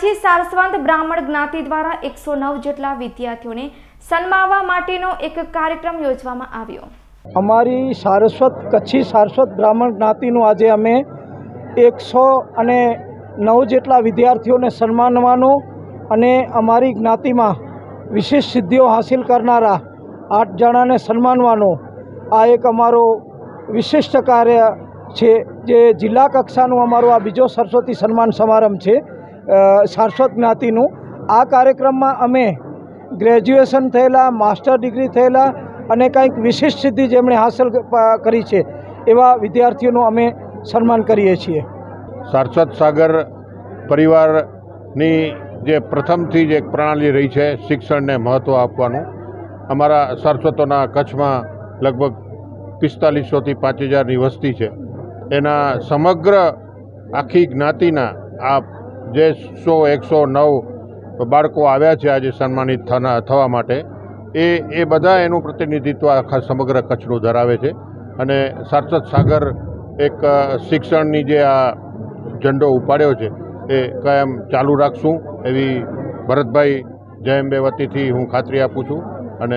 કચ્છી સારસ્વત બ્રાહ્મણ જ્ઞાતિ દ્વારા 109 જેટલા વિદ્યાર્થીઓને સન્માનવા માટેનો એક કાર્યક્રમ યોજવામાં આવ્યો। અમારી સારસ્વત કચ્છી સારસ્વત બ્રાહ્મણ જ્ઞાતિનું આજે અમે 109 જેટલા વિદ્યાર્થીઓને સન્માનવાનું અને અમારી જ્ઞાતિમાં વિશેષ સિદ્ધિઓ હાંસિલ કરનારા 8 જણાને સન્માનવાનું આ એક અમારો વિશિષ્ટ કાર્ય છે, જે જિલ્લા કક્ષાનું અમારું આ બીજો સરસ્વતી સન્માન સમારંભ છે સારસ્વત જ્ઞાતિનું। આ કાર્યક્રમમાં અમે ગ્રેજ્યુએશન થયેલા, માસ્ટર ડિગ્રી થયેલા અને કંઈક વિશિષ્ટ સિદ્ધિ જેમણે હાંસલ કરી છે એવા વિદ્યાર્થીઓનું અમે સન્માન કરીએ છીએ। સારસ્વત સાગર પરિવારની જે પ્રથમથી જ એક પ્રણાલી રહી છે શિક્ષણને મહત્ત્વ આપવાનું। અમારા સારસ્વતોના કચ્છમાં લગભગ 4500થી 5000ની વસ્તી છે। એના સમગ્ર આખી જ્ઞાતિના આ જે 109 બાળકો આવ્યા છે આજે સન્માનિત થવા માટે, એ બધા એનું પ્રતિનિધિત્વ આખા સમગ્ર કચ્છનું ધરાવે છે। અને સારસ્વત સાગર એક શિક્ષણની જે આ ઝંડો ઉપાડ્યો છે એ કાયમ ચાલુ રાખશું એવી ભરતભાઈ જયંબે વતીથી હું ખાતરી આપું છું। અને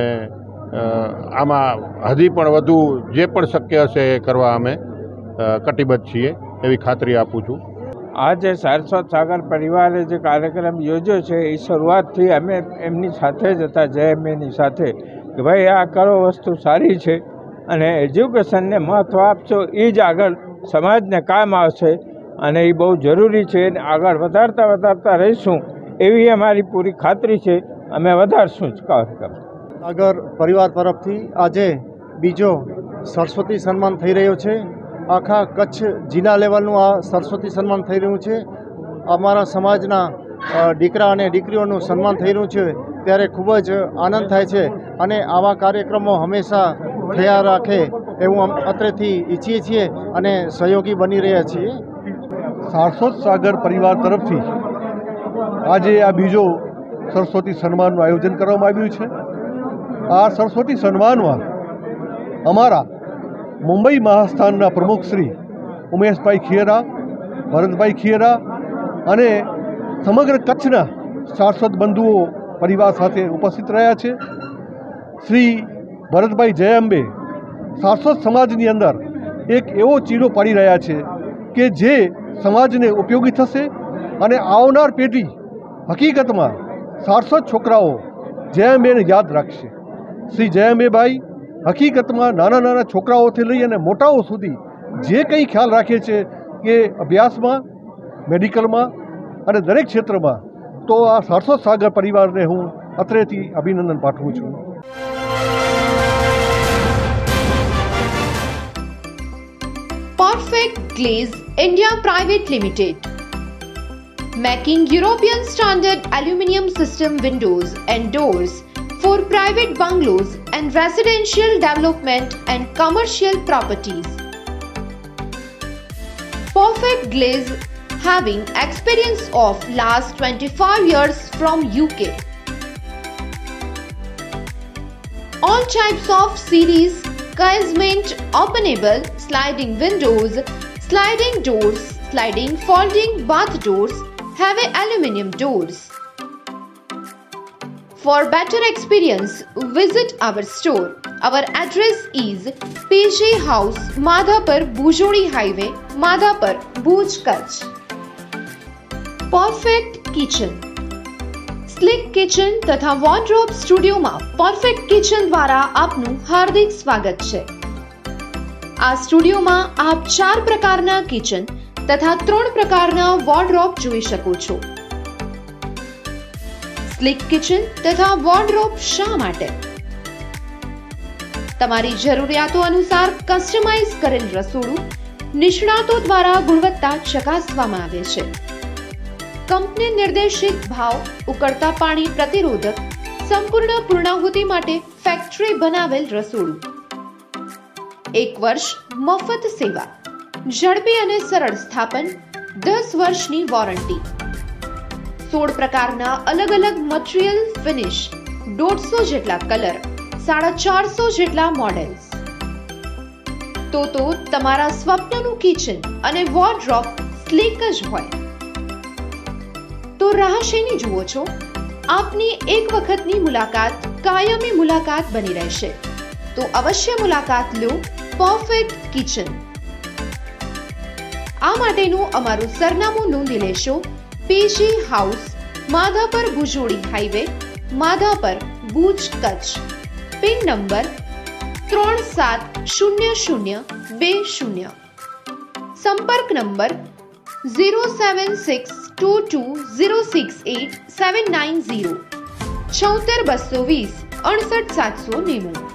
આમાં હજી પણ વધુ જે પણ શક્ય હશે એ કરવા અમે કટિબદ્ધ છીએ એવી ખાતરી આપું છું। આજે સારસ્વત સાગર પરિવારે જે કાર્યક્રમ યોજ્યો છે એ શરૂઆતથી અમે એમની સાથે જ હતા, જયંબેની સાથે, કે ભાઈ આ કરો વસ્તુ સારી છે અને એજ્યુકેશનને મહત્ત્વ આપશો એ જ આગળ સમાજને કામ આવશે અને એ બહુ જરૂરી છે। આગળ વધારતા રહીશું એવી અમારી પૂરી ખાતરી છે। અમે વધારશું જ કાર્યક્રમ। સાગર પરિવાર તરફથી આજે બીજો સરસ્વતી સન્માન થઈ રહ્યો છે। આખા કચ્છ જિલ્લા લેવલનું આ સરસ્વતી સન્માન થઈ રહ્યું છે। અમારા સમાજના દીકરા અને દીકરીઓનું સન્માન થઈ રહ્યું છે ત્યારે ખૂબ જ આનંદ થાય છે અને આવા કાર્યક્રમો હંમેશા થયા રાખે એવું અત્રેથી ઈચ્છીએ છીએ અને સહયોગી બની રહ્યા છીએ। સારસ્વત સાગર પરિવાર તરફથી આજે આ બીજો સરસ્વતી સન્માનનું આયોજન કરવામાં આવ્યું છે। આ સરસ્વતી સન્માનમાં અમારા મુંબઈ મહાસ્થાનના પ્રમુખ શ્રી ઉમેશભાઈ ખિયરા, ભરતભાઈ ખિયરા અને સમગ્ર કચ્છના સારસ્વત બંધુઓ પરિવાર સાથે ઉપસ્થિત રહ્યા છે। શ્રી ભરતભાઈ જયંબે સારસ્વત સમાજની અંદર એક એવો ચીરો પાડી રહ્યા છે કે જે સમાજને ઉપયોગી થશે અને આવનાર પેઢી હકીકતમાં સારસ્વત છોકરાઓ જયંબેને યાદ રાખશે। શ્રી જયંબેભાઈ હકીકતમાં નાના છોકરાઓથી લઈ અને મોટાઓ સુધી જે કંઈ ખ્યાલ રાખે છે કે અભ્યાસમાં, મેડિકલમાં અને દરેક ક્ષેત્રમાં, તો આ સારસ્વત સાગર પરિવારને હું અત્રેથી અભિનંદન પાઠવું છું। Perfect Glaze India Private Limited, making European standard aluminium system windows and doors for private bungalows and residential development and commercial properties. Perfect Glaze having experience of last 25 years from UK. All types of series, casement, openable, sliding windows, sliding doors, sliding folding bath doors, heavy aluminium doors. For better experience, visit our store. Our address is PG House, Madhapur, Bujodi Highway, Madhapur, Bhuj, Kutch. Perfect Kitchen, Slick Kitchen तथा wardrobe studio में perfect kitchen द्वारा आपनु हार्दिक स्वागत है। आ studio में आप 4 प्रकारना kitchen तथा 3 प्रकारना वॉर्डरोब જોઈ શકો છો। સ્લિક કિચન તથા વોર્ડરોબ શા માટે? તમારી જરૂરિયાતો અનુસાર કસ્ટમાઇઝ કરેલ રસોડું નિષ્ણાતો દ્વારા ગુણવત્તા ચકાસવામાં આવે છે। કંપની નિર્દેશિત ભાવ, ઉકળતા પાણી પ્રતિરોધક, સંપૂર્ણ પૂર્ણાહુતિ માટે ફેક્ટરી બનાવેલ રસોડું। 1 વર્ષ મફત સેવા, ઝડપી અને સરળ સ્થાપન, 10 વર્ષની વોરંટી, 16 પ્રકારના અલગ અલગ મટીરીયલ ફિનિશ, 150 જેટલા કલર, 450 જેટલા મોડેલ્સ। તો તમારા સ્વપ્નનું કિચન અને વોર્ડરોબ સ્લીક જ હોય તો રાહ શેની જુઓ છો? આપની એક વખતની મુલાકાત કાયમી મુલાકાત બની રહેશે, તો અવશ્ય મુલાકાત લો પરફેક્ટ કિચન. આ માટેનું અમારું સરનામું નોંધી લેશો. PG house, Madhapar Bhujodi highway, Madhapar, Bhuj, Kutch. Pin number 370020. સંપર્ક નંબર 07622068790, 74220 69790.